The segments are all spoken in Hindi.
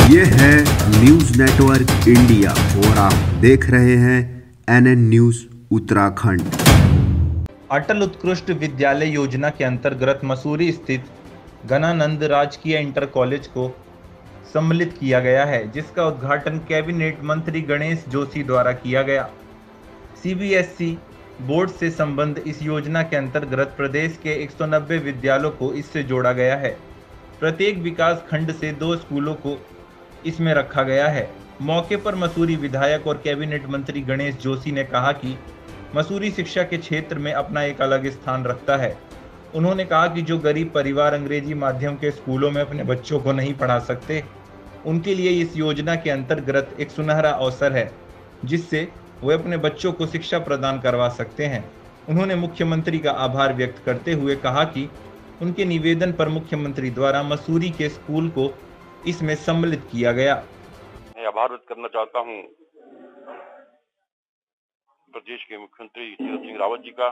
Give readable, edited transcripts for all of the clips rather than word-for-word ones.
ये है न्यूज नेटवर्क इंडिया और आप देख रहे हैं NN न्यूज उत्तराखंड। अटल उत्कृष्ट विद्यालय योजना के अंतर्गत मसूरी स्थित गणानंद राजकीय इंटर कॉलेज को सम्मिलित किया गया है, जिसका उद्घाटन कैबिनेट मंत्री गणेश जोशी द्वारा किया गया। CBSE बोर्ड से संबद्ध इस योजना के अंतर्गत प्रदेश के 190 विद्यालयों को इससे जोड़ा गया है। प्रत्येक विकास खंड से 2 स्कूलों को इसमें रखा गया है। मौके पर मसूरी विधायक और कैबिनेट मंत्री गणेश जोशी ने कहा कि मसूरी शिक्षा के क्षेत्र में अपना एक अलग स्थान रखता है। उन्होंने कहा कि जो गरीब परिवार अंग्रेजी माध्यम के स्कूलों में अपने बच्चों को नहीं पढ़ा सकते, उनके लिए इस योजना के अंतर्गत एक सुनहरा अवसर है, जिससे वे अपने बच्चों को शिक्षा प्रदान करवा सकते हैं। उन्होंने मुख्यमंत्री का आभार व्यक्त करते हुए कहा कि उनके निवेदन पर मुख्यमंत्री द्वारा मसूरी के स्कूल को इसमें सम्मिलित किया गया। मैं आभार व्यक्त करना चाहता हूं प्रदेश के मुख्यमंत्री तीरथ सिंह रावत जी का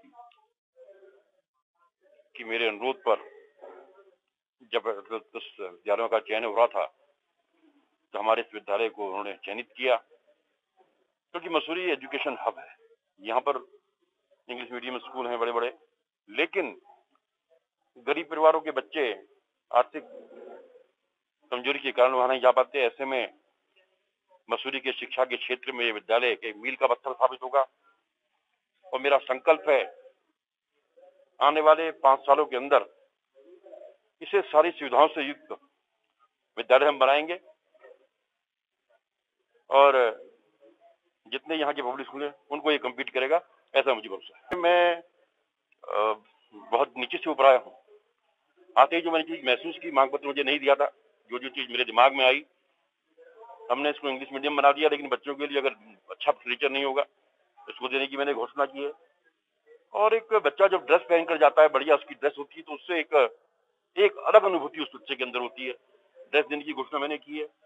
कि मेरे अनुरोध पर जब विद्यालयों का चयन हो रहा था तो हमारे इस विद्यालय को उन्होंने चयनित किया, क्योंकि मसूरी एजुकेशन हब है। यहाँ पर इंग्लिश मीडियम स्कूल हैं बड़े बड़े, लेकिन गरीब परिवारों के बच्चे आर्थिक कमजोरी के कारण वहां नहीं जा पाते। ऐसे में मसूरी के शिक्षा के क्षेत्र में विद्यालय के मील का पत्थर साबित होगा और मेरा संकल्प है आने वाले 5 सालों के अंदर इसे सारी सुविधाओं से युक्त विद्यालय हम बनाएंगे और जितने यहाँ के पब्लिक स्कूल हैं उनको ये कम्पीट करेगा, ऐसा मुझे भरोसा है। मैं बहुत नीचे से ऊपर आया हूँ। आते ही जो मैंने चीज महसूस की, मांग पत्र मुझे नहीं दिया था, जो चीज मेरे दिमाग में आई, हमने इसको इंग्लिश मीडियम बना दिया, लेकिन बच्चों के लिए अगर अच्छा फर्नीचर नहीं होगा इसको देने की मैंने घोषणा की है। और एक बच्चा जब ड्रेस पहन कर जाता है, बढ़िया उसकी ड्रेस होती है, तो उससे एक अलग अनुभूति उस बच्चे के अंदर होती है। ड्रेस देने की घोषणा मैंने की है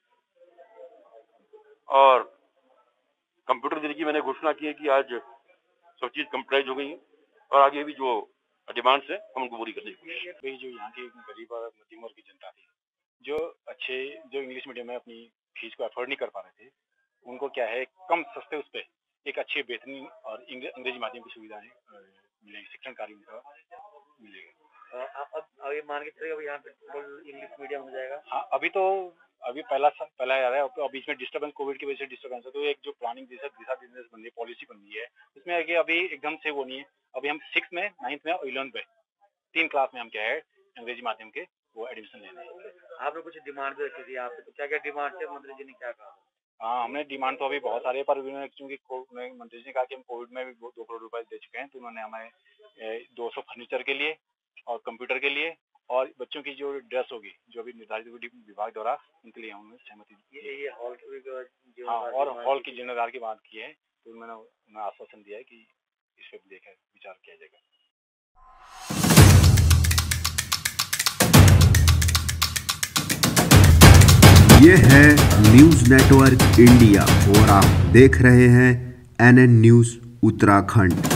और कंप्यूटर देने की मैंने घोषणा की है कि आज सब चीज कंप्यूटराइज हो गई है और आगे भी जो डिमांड्स है हम उनको पूरी करने की कोशिश करेंगे। जो यहाँ की गरीब और मध्यम वर्ग की जनता थी, जो इंग्लिश मीडियम में अपनी फीस को अफोर्ड नहीं कर पा रहे थे, उनको क्या है कम सस्ते उस पर एक अच्छी बेहतरीन और अंग्रेजी माध्यम की सुविधाएं मिलेगी, शिक्षण कार्य उनका मिलेगा। अब ये मान के चलिए यहाँ पे इंग्लिश मीडियम हो जाएगा। हाँ, अभी पहला आ रहा है, और बीच में डिस्टर्बेंस, कोविड की वजह से डिस्टर्बेंस है, तो एक जो प्लानिंग दिशा निर्देश बन रही है, पॉलिसी बन रही है, उसमें है कि अभी एकदम से वो नहीं है। अभी हम 6 में, 9th में और 11th में 3 क्लास में हम क्या है अंग्रेजी माध्यम के वो एडमिशन लेने हैं। आपने कुछ डिमांड भी रखी थी यहाँ पे, तो क्या क्या डिमांड थे, मंत्री जी ने क्या कहा? हाँ, हमने डिमांड तो अभी बहुत सारे, पर चूंकि मंत्री जी ने कहा कि हम कोविड में भी 2 करोड़ रुपए दे चुके हैं, तो उन्होंने हमें 200 फर्नीचर के लिए और कंप्यूटर के लिए और बच्चों की जो ड्रेस होगी जो अभी निर्धारित होगी विभाग द्वारा, उनके लिए हमने सहमति दी। ये हॉल की और हॉल की जिम्मेदार की बात की है, तो उन्होंने आश्वासन दिया है कि इस पर देखा विचार किया जाएगा। ये है न्यूज नेटवर्क इंडिया और आप देख रहे हैं NN न्यूज उत्तराखंड।